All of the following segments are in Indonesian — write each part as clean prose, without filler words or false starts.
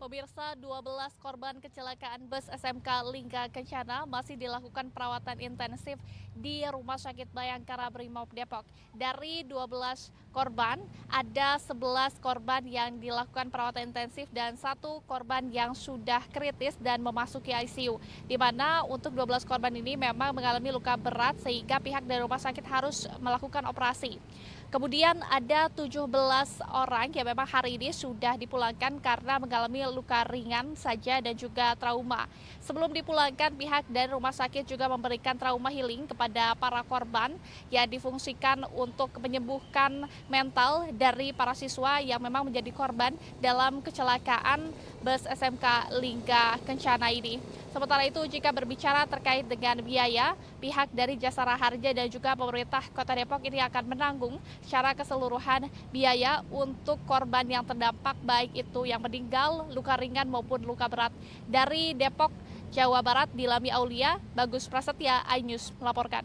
Pemirsa, 12 korban kecelakaan bus SMK Lingga Kencana masih dilakukan perawatan intensif di Rumah Sakit Bayangkara Brimob Depok. Dari 12 korban, ada 11 korban yang dilakukan perawatan intensif dan 1 korban yang sudah kritis dan memasuki ICU. Di mana untuk 12 korban ini memang mengalami luka berat sehingga pihak dari rumah sakit harus melakukan operasi. Kemudian ada 17 orang yang memang hari ini sudah dipulangkan karena mengalami luka ringan saja dan juga trauma. Sebelum dipulangkan, pihak dari rumah sakit juga memberikan trauma healing kepada para korban yang difungsikan untuk menyembuhkan mental dari para siswa yang memang menjadi korban dalam kecelakaan bus SMK Lingga Kencana ini. Sementara itu, jika berbicara terkait dengan biaya, pihak dari Jasara Harja dan juga pemerintah Kota Depok ini akan menanggung secara keseluruhan biaya untuk korban yang terdampak, baik itu yang meninggal, luka ringan maupun luka berat. Dari Depok, Jawa Barat, Dilami Aulia, Bagus Prasetya, iNews melaporkan.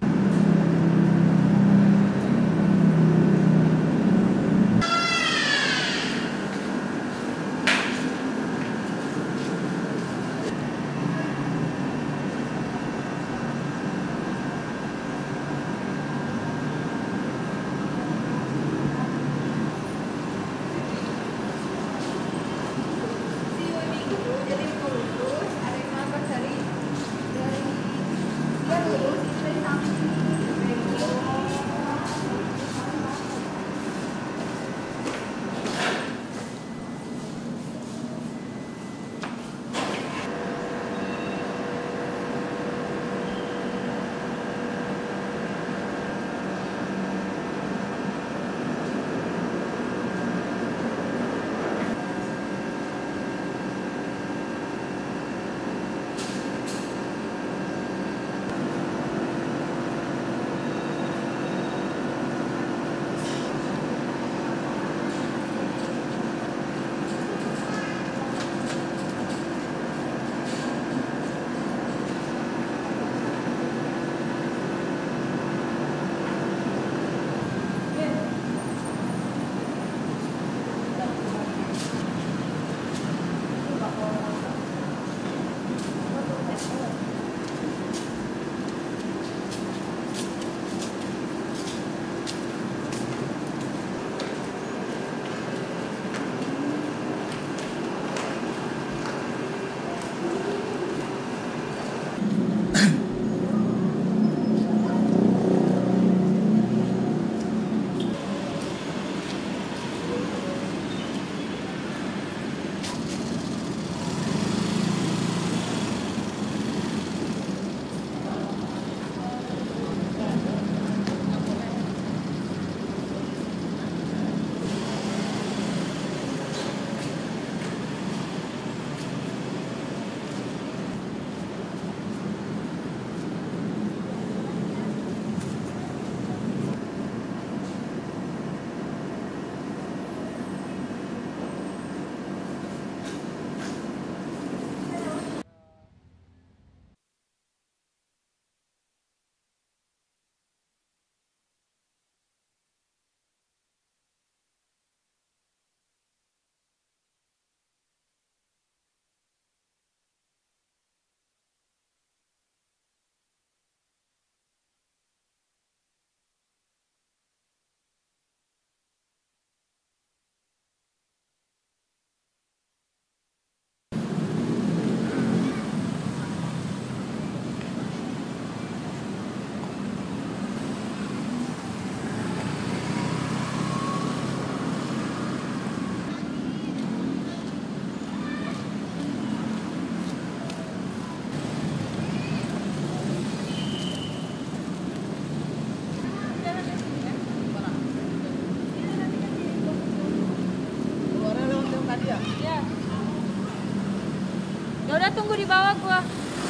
Ya udah tunggu di bawah gua.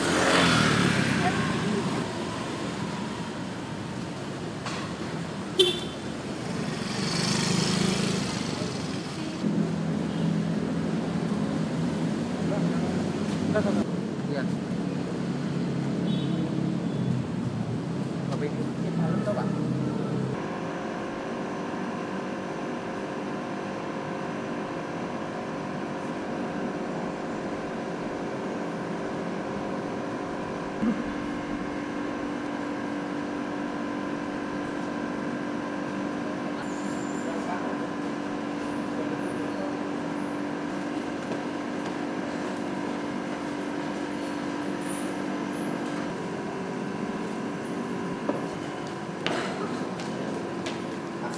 Iya. Bapak Ibu, ini malam tau Pak?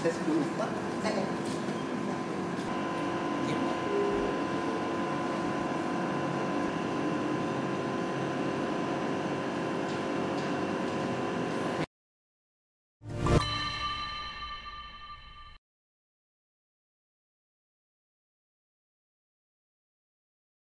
Saya lupa.